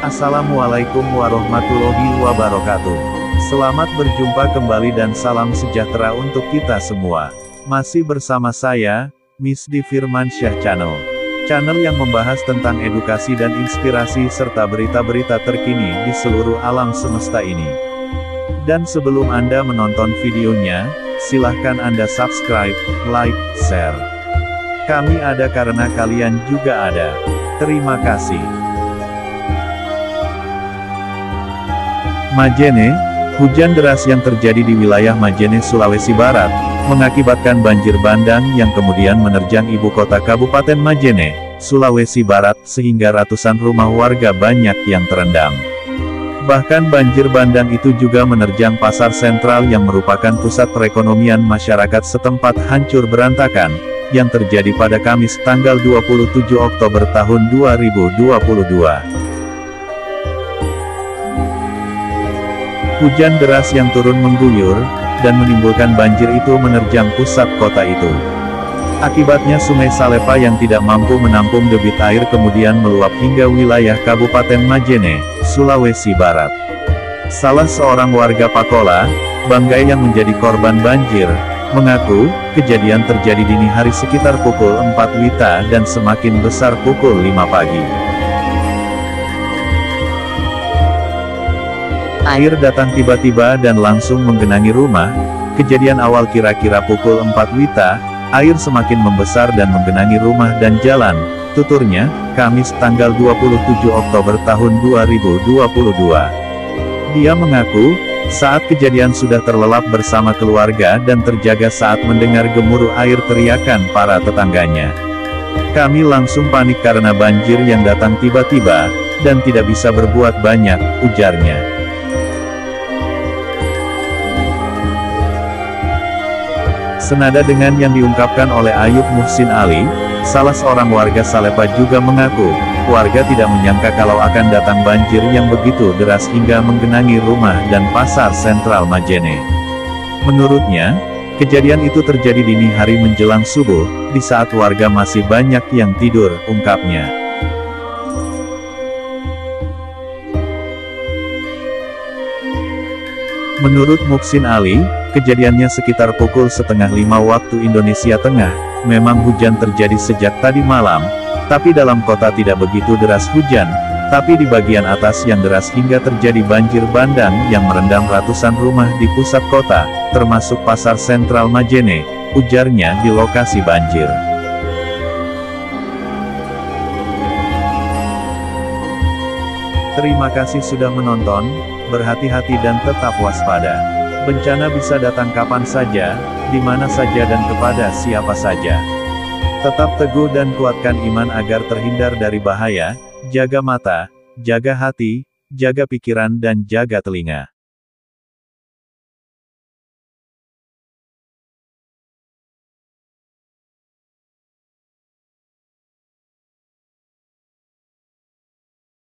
Assalamualaikum warahmatullahi wabarakatuh. Selamat berjumpa kembali dan salam sejahtera untuk kita semua. Masih bersama saya, Misdi Firmansyah Channel. Channel yang membahas tentang edukasi dan inspirasi serta berita-berita terkini di seluruh alam semesta ini. Dan sebelum Anda menonton videonya, silahkan Anda subscribe, like, share. Kami ada karena kalian juga ada. Terima kasih. Majene, hujan deras yang terjadi di wilayah Majene, Sulawesi Barat, mengakibatkan banjir bandang yang kemudian menerjang ibu kota Kabupaten Majene, Sulawesi Barat, sehingga ratusan rumah warga banyak yang terendam. Bahkan banjir bandang itu juga menerjang pasar sentral yang merupakan pusat perekonomian masyarakat setempat hancur berantakan, yang terjadi pada Kamis tanggal 27 Oktober tahun 2022. Hujan deras yang turun mengguyur, dan menimbulkan banjir itu menerjang pusat kota itu. Akibatnya Sungai Salepa yang tidak mampu menampung debit air kemudian meluap hingga wilayah Kabupaten Majene, Sulawesi Barat. Salah seorang warga Pakola, Banggai yang menjadi korban banjir, mengaku, kejadian terjadi dini hari sekitar pukul 4 WITA dan semakin besar pukul 5 pagi. Air datang tiba-tiba dan langsung menggenangi rumah. Kejadian awal kira-kira pukul 4 WITA, air semakin membesar dan menggenangi rumah dan jalan, tuturnya, Kamis tanggal 27 Oktober tahun 2022. Dia mengaku, saat kejadian sudah terlelap bersama keluarga dan terjaga saat mendengar gemuruh air teriakan para tetangganya. Kami langsung panik karena banjir yang datang tiba-tiba, dan tidak bisa berbuat banyak, ujarnya. Senada dengan yang diungkapkan oleh Ayub Muhsin Ali, salah seorang warga Salepa juga mengaku, warga tidak menyangka kalau akan datang banjir yang begitu deras hingga menggenangi rumah dan pasar sentral Majene. Menurutnya, kejadian itu terjadi dini hari menjelang subuh, di saat warga masih banyak yang tidur, ungkapnya. Menurut Muhsin Ali, kejadiannya sekitar pukul 4:30 waktu Indonesia Tengah. Memang hujan terjadi sejak tadi malam, tapi dalam kota tidak begitu deras hujan, tapi di bagian atas yang deras hingga terjadi banjir bandang yang merendam ratusan rumah di pusat kota, termasuk pasar sentral Majene, ujarnya di lokasi banjir. Terima kasih sudah menonton, berhati-hati dan tetap waspada. Bencana bisa datang kapan saja, di mana saja dan kepada siapa saja. Tetap teguh dan kuatkan iman agar terhindar dari bahaya, jaga mata, jaga hati, jaga pikiran dan jaga telinga.